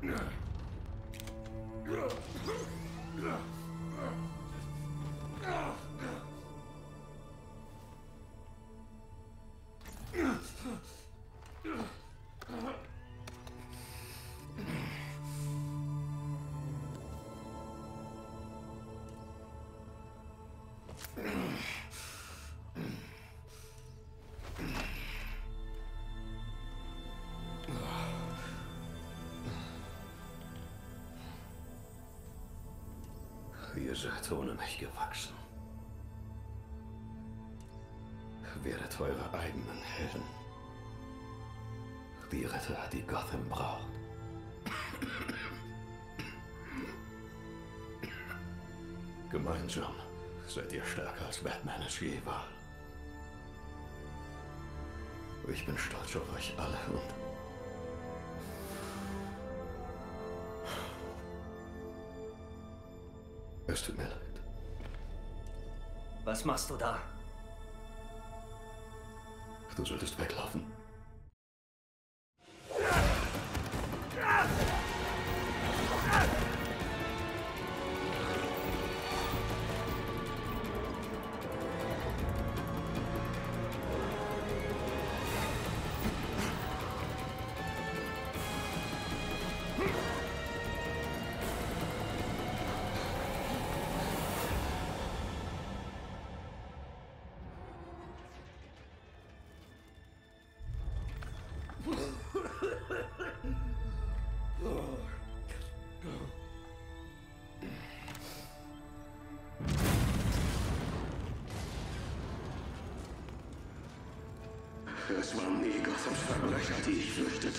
Ihr seid ohne mich gewachsen. Werdet eure eigenen Helden. Die Ritter, die Gotham braucht. Gemeinsam seid ihr stärker als Batman es je war. Ich bin stolz auf euch alle und es tut mir leid. Was machst du da? Du solltest weglaufen. Es waren nie Gothams Verbrecher, die ich fürchtete.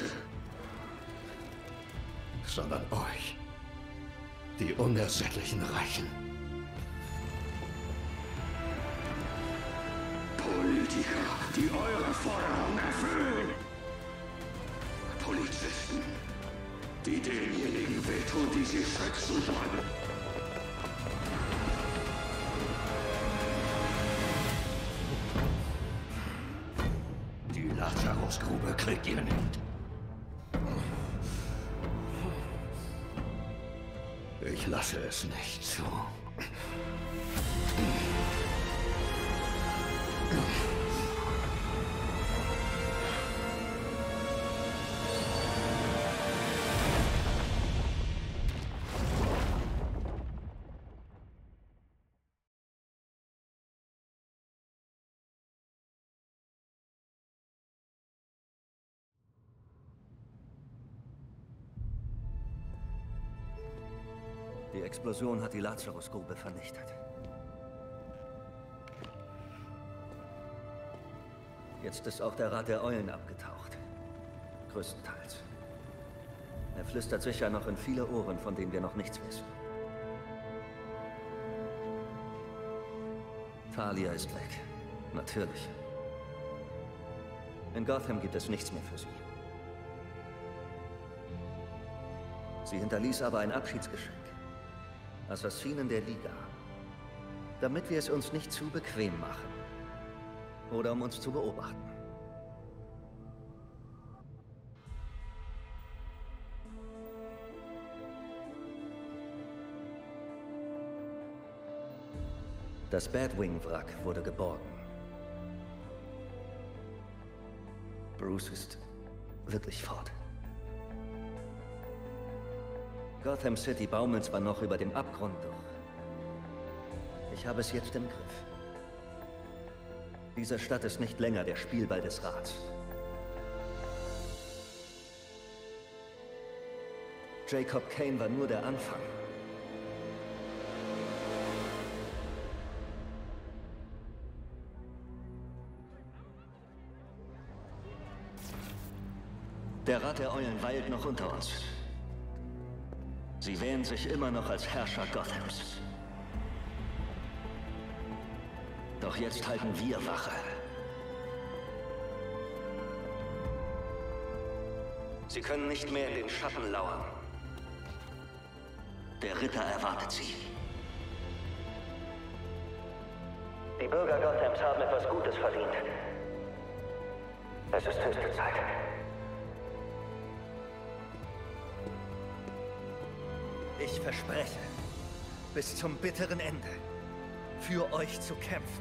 Sondern euch. Die unersättlichen Reichen. Politiker, die eure Forderungen erfüllen. Polizisten, die denjenigen wehtun, die sie schützen sollen. Die Lazarusgrube kriegt ihr nicht. Ich lasse es nicht zu. Die Explosion hat die Lazarusgrube vernichtet. Jetzt ist auch der Rat der Eulen abgetaucht. Größtenteils. Er flüstert sicher noch in viele Ohren, von denen wir noch nichts wissen. Talia ist weg. Natürlich. In Gotham gibt es nichts mehr für sie. Sie hinterließ aber ein Abschiedsgeschenk. Assassinen der Liga. Damit wir es uns nicht zu bequem machen. Oder um uns zu beobachten. Das Batwing-Wrack wurde geborgen. Bruce ist wirklich fort. Gotham City baumelt zwar noch über dem Abgrund, doch ich habe es jetzt im Griff. Diese Stadt ist nicht länger der Spielball des Rats. Jacob Kane war nur der Anfang. Der Rat der Eulen weilt noch unter uns. Sie wähnen sich immer noch als Herrscher Gothams. Doch jetzt halten wir Wache. Sie können nicht mehr in den Schatten lauern. Der Ritter erwartet sie. Die Bürger Gothams haben etwas Gutes verdient. Es ist höchste Zeit. Ich verspreche, bis zum bitteren Ende für euch zu kämpfen.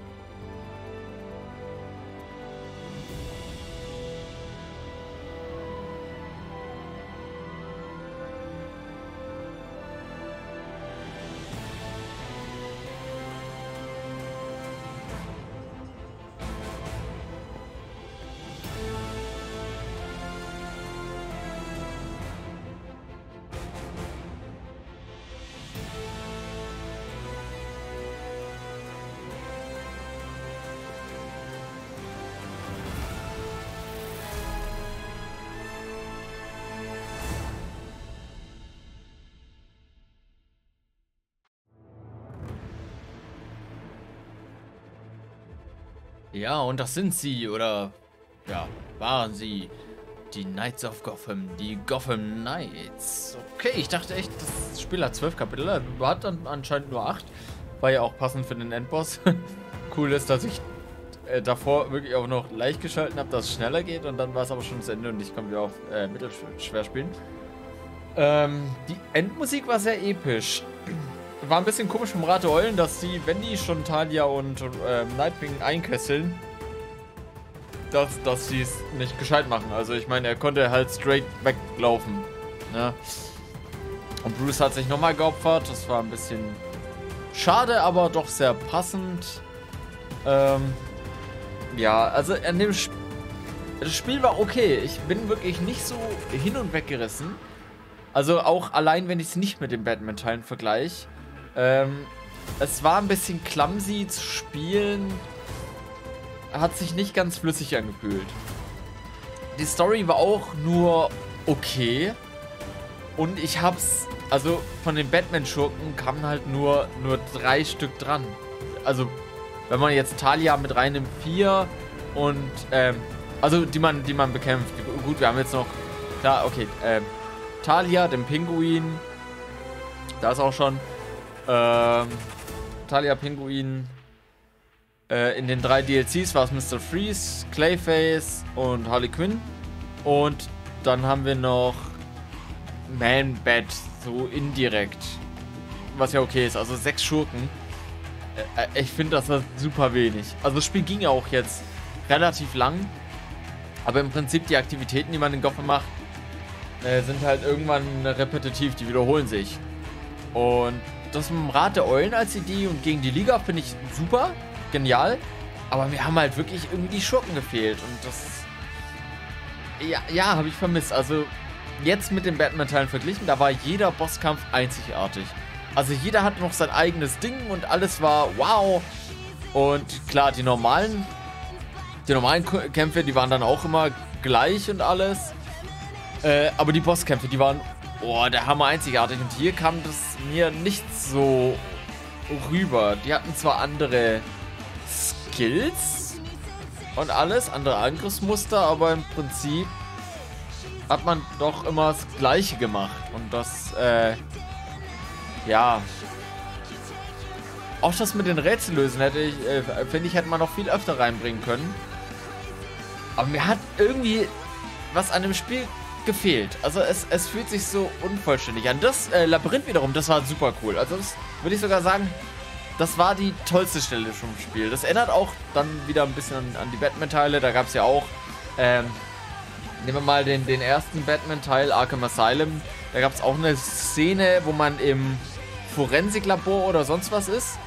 Ja, und das sind sie, oder ja, waren sie, die Knights of Gotham, die Gotham Knights. Okay, ich dachte echt, das Spiel hat 12 Kapitel, hat dann anscheinend nur 8. War ja auch passend für den Endboss. Cool ist, dass ich davor wirklich auch noch leicht geschalten habe, dass es schneller geht, und dann war es aber schon das Ende und ich konnte wieder auf mittelschwer spielen. Die Endmusik war sehr episch. War ein bisschen komisch vom Rat der Eulen, dass sie, wenn die schon Talia und Nightwing einkesseln, dass sie es nicht gescheit machen. Also ich meine, er konnte halt straight weglaufen. Ne? Und Bruce hat sich nochmal geopfert. Das war ein bisschen schade, aber doch sehr passend. Ja, also an dem das Spiel war okay. Ich bin wirklich nicht so hin und weg gerissen. Also auch allein, wenn ich es nicht mit den Batman-Teilen vergleiche. Es war ein bisschen clumsy zu spielen. Hat sich nicht ganz flüssig angefühlt. Die Story war auch nur okay. Und ich hab's, also von den Batman-Schurken kamen halt nur 3 Stück dran. Also, wenn man jetzt Talia mit reinnimmt, 4 und, also die man bekämpft. Gut, wir haben jetzt noch, da, okay, Talia, den Pinguin, da ist auch schon, Talia, Pinguin, in den 3 DLCs war es Mr. Freeze, Clayface und Harley Quinn. Und dann haben wir noch Man-Bat, so indirekt. Was ja okay ist, also 6 Schurken. Ich finde, das ist super wenig. Also das Spiel ging ja auch jetzt relativ lang. Aber im Prinzip die Aktivitäten, die man in Gotham macht, sind halt irgendwann repetitiv, die wiederholen sich. Und das mit dem Rat der Eulen als Idee und gegen die Liga finde ich super, genial. Aber mir haben halt wirklich irgendwie die Schurken gefehlt. Und das, ja, habe ich vermisst. Also jetzt mit den Batman-Teilen verglichen, da war jeder Bosskampf einzigartig. Also jeder hatte noch sein eigenes Ding und alles war wow. Und klar, die normalen Kämpfe, die waren dann auch immer gleich und alles. Aber die Bosskämpfe, die waren, oh, der Hammer einzigartig. Und hier kam das mir nicht so rüber. Die hatten zwar andere Skills und alles, andere Angriffsmuster, aber im Prinzip hat man doch immer das Gleiche gemacht. Und das, ja. Auch das mit den Rätsellösen finde ich, hätte man noch viel öfter reinbringen können. Aber mir hat irgendwie was an dem Spiel gefehlt. Also es fühlt sich so unvollständig an. Das Labyrinth wiederum, das war super cool. Also das würde ich sogar sagen, das war die tollste Stelle vom Spiel. Das erinnert auch dann wieder ein bisschen an die Batman-Teile. Da gab es ja auch, nehmen wir mal den ersten Batman-Teil, Arkham Asylum. Da gab es auch eine Szene, wo man im Forensiklabor oder sonst was ist.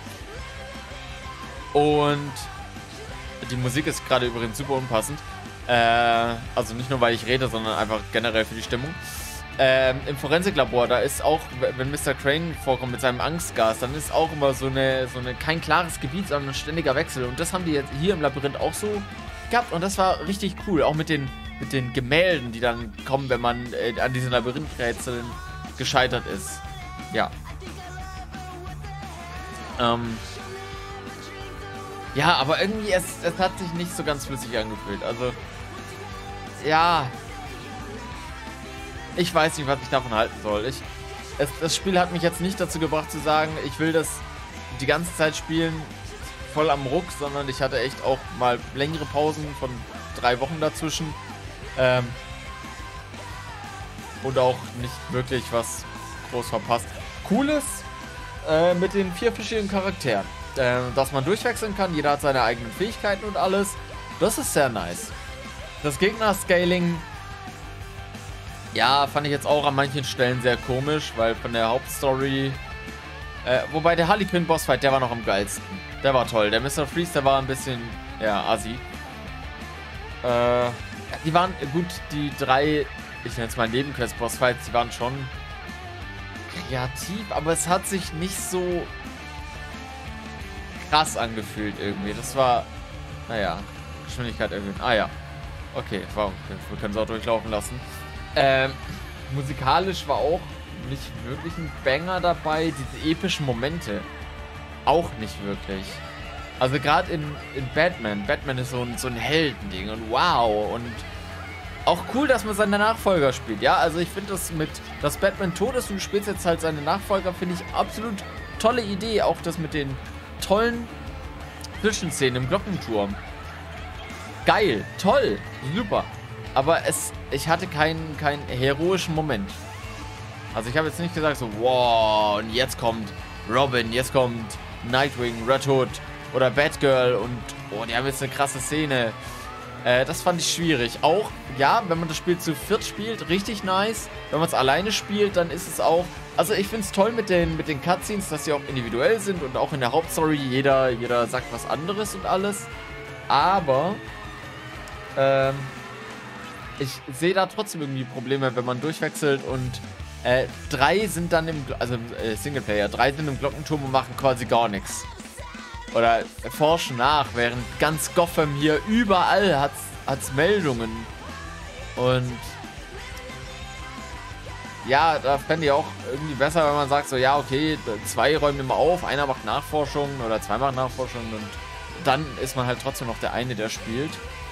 Und die Musik ist gerade übrigens super unpassend. Also nicht nur, weil ich rede, sondern einfach generell für die Stimmung. Im Forensiklabor, da ist auch, wenn Mr. Crane vorkommt mit seinem Angstgas, dann ist auch immer so eine kein klares Gebiet, sondern ein ständiger Wechsel. Und das haben die jetzt hier im Labyrinth auch so gehabt. Und das war richtig cool. Auch mit den Gemälden, die dann kommen, wenn man an diesen Labyrinthrätseln gescheitert ist. Ja. Ja, aber irgendwie, es hat sich nicht so ganz flüssig angefühlt. Also, ja. Ich weiß nicht, was ich davon halten soll. Das Spiel hat mich jetzt nicht dazu gebracht zu sagen, ich will das die ganze Zeit spielen, voll am Ruck, sondern ich hatte echt auch mal längere Pausen von 3 Wochen dazwischen. Und auch nicht wirklich was groß verpasst. cool ist mit den 4 verschiedenen Charakteren. Dass man durchwechseln kann, jeder hat seine eigenen Fähigkeiten und alles. Das ist sehr nice. Das Gegner-Scaling, ja, fand ich jetzt auch an manchen Stellen sehr komisch, weil von der Hauptstory, wobei der Harley Quinn Bossfight, der war noch am geilsten. Der war toll. Der Mr. Freeze, der war ein bisschen, ja, assi. Die waren, gut, die 3, ich nenne es mal Nebenquest-Bossfights, die waren schon kreativ, aber es hat sich nicht so krass angefühlt irgendwie. Das war, naja, Geschwindigkeit erhöhen. Ah ja, okay, wow, wir können es auch durchlaufen lassen. Musikalisch war auch nicht wirklich ein Banger dabei. Diese epischen Momente auch nicht wirklich. Also gerade in Batman. Batman ist so ein Heldending und wow. Und auch cool, dass man seine Nachfolger spielt. Ja, also ich finde das dass Batman tot ist und du spielst jetzt halt seine Nachfolger, finde ich absolut tolle Idee. Auch das mit den tollen Zwischenszenen im Glockenturm. Geil, toll, super. Aber ich hatte keinen heroischen Moment. Also ich habe jetzt nicht gesagt so, wow, und jetzt kommt Robin, jetzt kommt Nightwing, Red Hood oder Batgirl und oh, die haben jetzt eine krasse Szene. Das fand ich schwierig. Auch, ja, wenn man das Spiel zu viert spielt, richtig nice. Wenn man es alleine spielt, dann ist es auch... Also ich finde es toll mit den Cutscenes, dass sie auch individuell sind und auch in der Hauptstory jeder sagt was anderes und alles. Aber ich sehe da trotzdem irgendwie Probleme, wenn man durchwechselt und 3 sind dann Singleplayer, 3 sind im Glockenturm und machen quasi gar nichts. Oder forschen nach, während ganz Gotham hier überall hat's Meldungen. Und ja, da fände ich auch irgendwie besser, wenn man sagt so, ja, okay, 2 räumen immer auf, einer macht Nachforschung oder 2 machen Nachforschung und dann ist man halt trotzdem noch der eine, der spielt.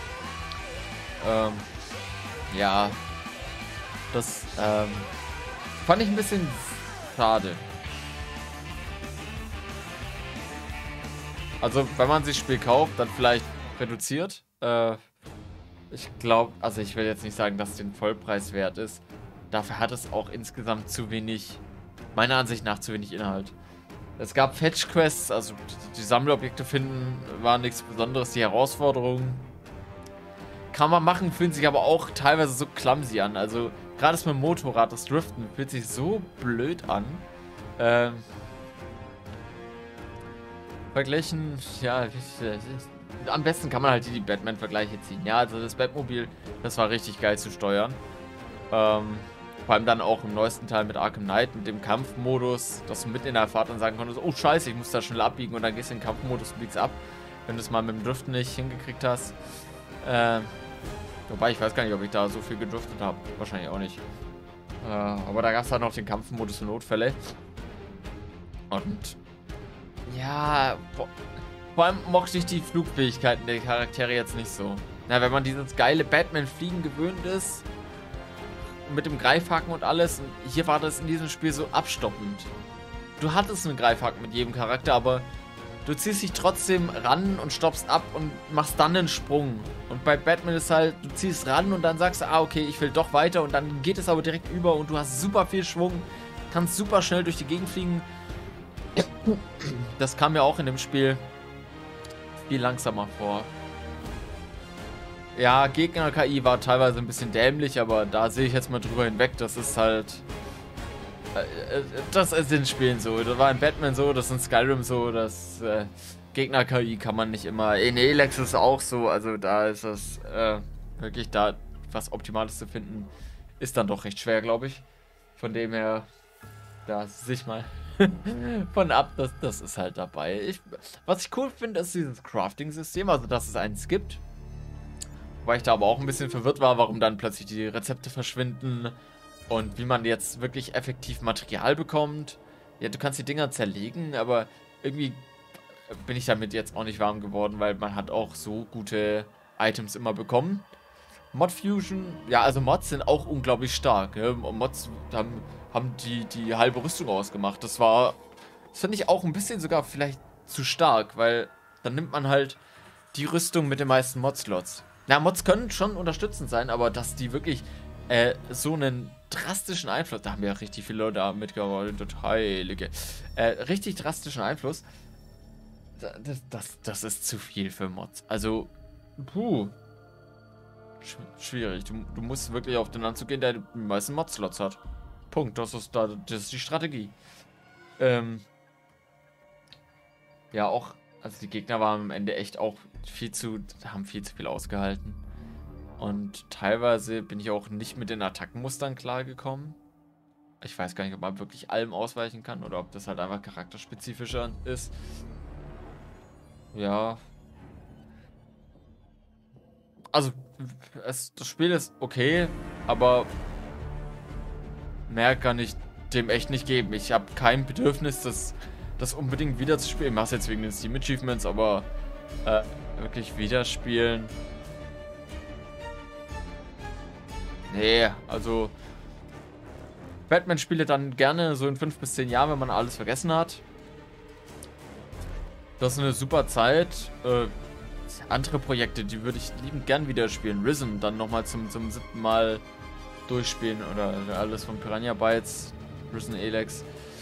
Ja, das fand ich ein bisschen schade. Also, wenn man sich das Spiel kauft, dann vielleicht reduziert. Ich glaube, also ich will jetzt nicht sagen, dass es den Vollpreis wert ist. Dafür hat es auch insgesamt zu wenig, meiner Ansicht nach, zu wenig Inhalt. Es gab Fetch-Quests, also die Sammlerobjekte finden, war nichts Besonderes. Die Herausforderungen kann man machen, fühlen sich aber auch teilweise so clumsy an. Also, gerade das mit dem Motorrad, das Driften, fühlt sich so blöd an. Vergleichen, ja, am besten kann man halt die Batman-Vergleiche ziehen. Ja, also das Batmobil, das war richtig geil zu steuern. Vor allem dann auch im neuesten Teil mit Arkham Knight, mit dem Kampfmodus, dass du mitten in der Fahrt dann sagen konntest, oh scheiße, ich muss da schnell abbiegen und dann gehst du in den Kampfmodus und biegst ab, wenn du es mal mit dem Driften nicht hingekriegt hast. Wobei, ich weiß gar nicht, ob ich da so viel gedriftet habe. Wahrscheinlich auch nicht. Aber da gab es halt noch den Kampfmodus für Notfälle. Und ja, vor allem mochte ich die Flugfähigkeiten der Charaktere jetzt nicht so. Na, wenn man dieses geile Batman-Fliegen gewöhnt ist, mit dem Greifhaken und alles, und hier war das in diesem Spiel so abstoppend. Du hattest einen Greifhaken mit jedem Charakter, aber du ziehst dich trotzdem ran und stoppst ab und machst dann einen Sprung. Und bei Batman ist halt, du ziehst ran und dann sagst du, ah, okay, ich will doch weiter und dann geht es aber direkt über und du hast super viel Schwung, kannst super schnell durch die Gegend fliegen. Das kam mir auch in dem Spiel viel langsamer vor. Ja, Gegner-KI war teilweise ein bisschen dämlich, aber da sehe ich jetzt mal drüber hinweg. Das ist halt... Das ist in Spielen so. Das war in Batman so, das ist in Skyrim so. Das Gegner-KI kann man nicht immer... In Elex ist es auch so. Also da ist das wirklich da was Optimales zu finden, ist dann doch recht schwer, glaube ich. Von dem her, da sich mal von ab, das ist halt dabei. Was ich cool finde, ist dieses Crafting-System, also dass es eins gibt. Weil ich da aber auch ein bisschen verwirrt war, warum dann plötzlich die Rezepte verschwinden und wie man jetzt wirklich effektiv Material bekommt. Ja, du kannst die Dinger zerlegen, aber irgendwie bin ich damit jetzt auch nicht warm geworden, weil man hat auch so gute Items immer bekommen. Mod Fusion, ja, also Mods sind auch unglaublich stark. Ne? Mods haben die halbe Rüstung ausgemacht. Das finde ich auch ein bisschen sogar vielleicht zu stark, weil dann nimmt man halt die Rüstung mit den meisten Mod-Slots. Na, Mods können schon unterstützend sein, aber dass die wirklich so einen drastischen Einfluss, da haben ja richtig viele Leute da mitgearbeitet, heilige, richtig drastischen Einfluss, das ist zu viel für Mods. Also, schwierig. Du musst wirklich auf den Anzug gehen, der die meisten Mod-Slots hat. Punkt. Das ist die Strategie. Ja, auch, also die Gegner waren am Ende echt auch haben viel zu viel ausgehalten. Und teilweise bin ich auch nicht mit den Attackenmustern klargekommen. Ich weiß gar nicht, ob man wirklich allem ausweichen kann oder ob das halt einfach charakterspezifischer ist. Ja. Also, das Spiel ist okay, aber mehr kann ich dem echt nicht geben. Ich habe kein Bedürfnis, das unbedingt wieder zu spielen. Ich mache es jetzt wegen den Steam Achievements, aber wirklich wieder spielen. Nee, also Batman spiele dann gerne so in 5 bis 10 Jahren, wenn man alles vergessen hat. Das ist eine super Zeit. Andere Projekte, die würde ich liebend gern wieder spielen. Risen dann nochmal zum 7. Mal durchspielen oder alles von Piranha Bytes, Risen Elex.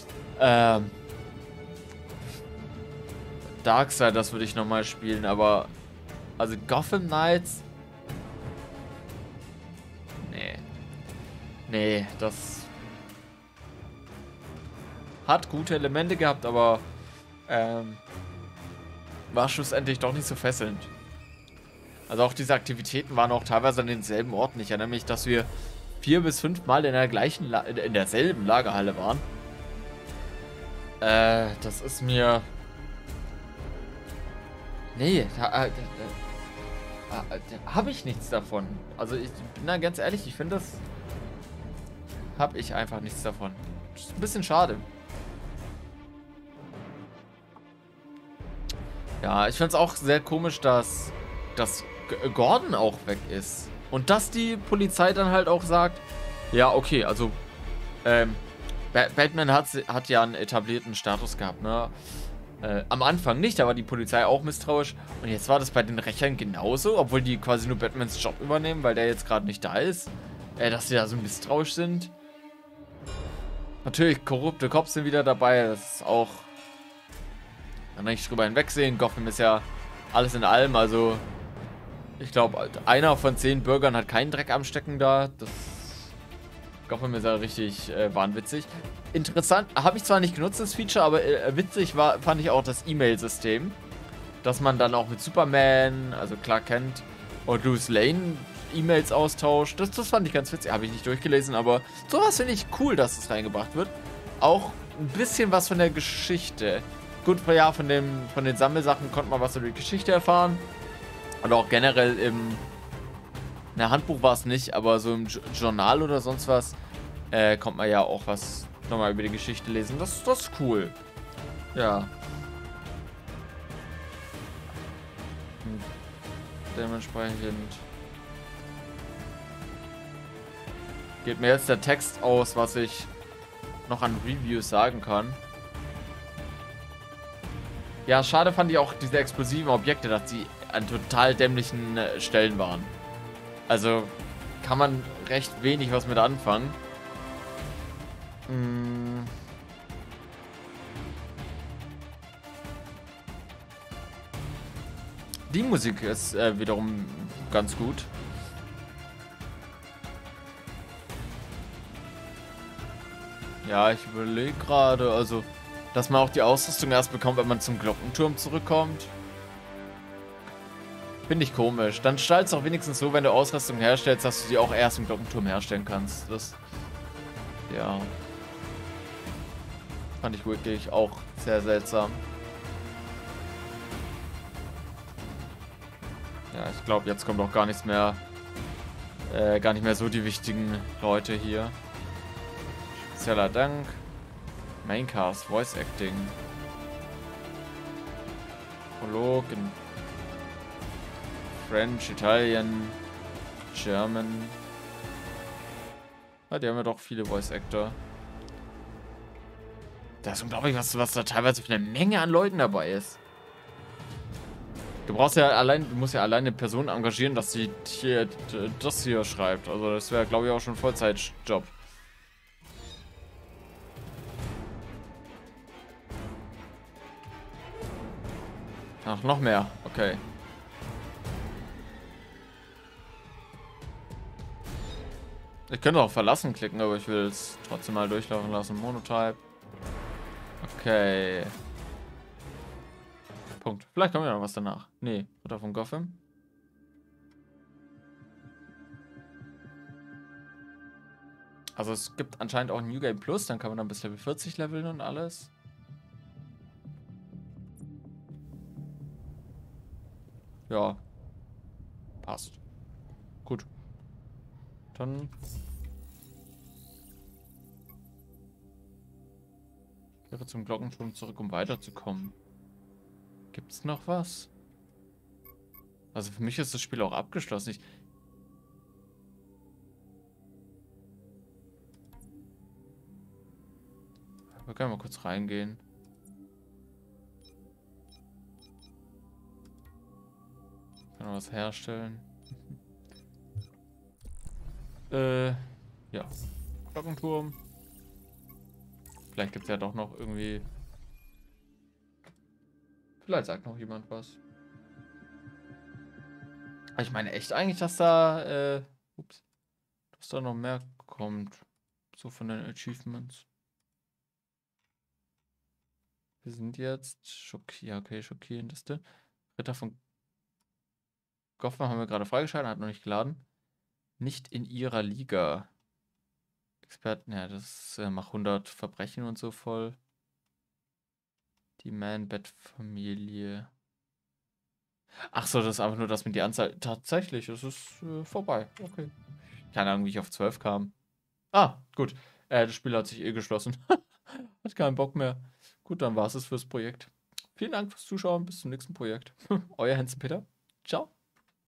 Darkseid, das würde ich nochmal spielen, aber also Gotham Knights. Nee, das hat gute Elemente gehabt, aber war schlussendlich doch nicht so fesselnd. Also auch diese Aktivitäten waren auch teilweise an denselben Orten. Ich erinnere mich, dass wir 4 bis 5 Mal in derselben Lagerhalle waren. Das ist mir... Nee, habe ich nichts davon. Also ich bin da ganz ehrlich, ich finde das... Habe ich einfach nichts davon. Das ist ein bisschen schade. Ja, ich finde es auch sehr komisch, dass Gordon auch weg ist. Und dass die Polizei dann halt auch sagt, ja, okay, also Batman hat ja einen etablierten Status gehabt, ne? Am Anfang nicht, da war die Polizei auch misstrauisch. Und jetzt war das bei den Rächern genauso, obwohl die quasi nur Batmans Job übernehmen, weil der jetzt gerade nicht da ist. Dass sie da so misstrauisch sind. Natürlich, korrupte Cops sind wieder dabei, das ist auch... Kann nicht drüber hinwegsehen. Gotham ist ja alles in allem, also... Ich glaube, einer von 10 Bürgern hat keinen Dreck am Stecken da. Gotham ist ja richtig wahnwitzig. Interessant, habe ich zwar nicht genutzt, das Feature, aber witzig fand ich auch das E-Mail-System. Dass man dann auch mit Superman, also Clark Kent und Lois Lane E-Mails austauscht. Das fand ich ganz witzig. Habe ich nicht durchgelesen, aber sowas finde ich cool, dass es reingebracht wird. Auch ein bisschen was von der Geschichte. Gut, ja, von den Sammelsachen konnte man was über die Geschichte erfahren. Und auch generell im Handbuch war es nicht, aber so im Journal oder sonst was kommt man ja auch was nochmal über die Geschichte lesen. Das ist cool. Ja. Dementsprechend geht mir jetzt der Text aus, was ich noch an Reviews sagen kann. Ja, schade fand ich auch diese explosiven Objekte, dass sie an total dämlichen Stellen waren. Also kann man recht wenig was mit anfangen. Die Musik ist wiederum ganz gut. Ja, ich überlege gerade, also, dass man auch die Ausrüstung erst bekommt, wenn man zum Glockenturm zurückkommt. Finde ich komisch. Dann stell es auch wenigstens so, wenn du Ausrüstung herstellst, dass du sie auch erst im Glockenturm herstellen kannst. Das, ja, fand ich wirklich auch sehr seltsam. Ja, ich glaube, jetzt kommt auch gar nichts mehr, gar nicht mehr so die wichtigen Leute hier. Spezieller Dank. Maincast, Voice Acting. Prolog in French, Italian, German. Ja, die haben ja doch viele Voice Actor. Da ist unglaublich, was da teilweise für eine Menge an Leuten dabei ist. Du musst ja alleine Personen engagieren, dass sie hier das hier schreibt. Also das wäre, glaube ich, auch schon ein Vollzeitjob. Ach, noch mehr. Okay. Ich könnte auch verlassen klicken, aber ich will es trotzdem mal durchlaufen lassen. Monotype. Okay. Punkt. Vielleicht kommt ja noch was danach. Nee, Ritter von Gotham. Also es gibt anscheinend auch ein New Game Plus, dann kann man dann bis Level 40 leveln und alles. Ja. Passt. Gut. Dann kehre zum Glockenturm zurück, um weiterzukommen. Gibt's noch was? Also für mich ist das Spiel auch abgeschlossen. Ich wir können mal kurz reingehen. Kann man was herstellen? Ja. Glockenturm. Vielleicht gibt es ja doch noch irgendwie. Vielleicht sagt noch jemand was. Ich meine echt eigentlich, dass da, dass da noch mehr kommt. So von den Achievements. Wir sind jetzt schockierendste. Ritter von Gotham haben wir gerade freigeschaltet, hat noch nicht geladen. Nicht in ihrer Liga. Experten, ja, das macht 100 Verbrechen und so voll. Die Man-Bat-Familie. Ach so, das ist einfach nur das mit der Anzahl. Tatsächlich, es ist vorbei. Okay. Keine Ahnung, wie ich auf 12 kam. Ah, gut. Das Spiel hat sich eh geschlossen. Hat keinen Bock mehr. Gut, dann war es fürs Projekt. Vielen Dank fürs Zuschauen. Bis zum nächsten Projekt. Euer Hans Peter. Ciao.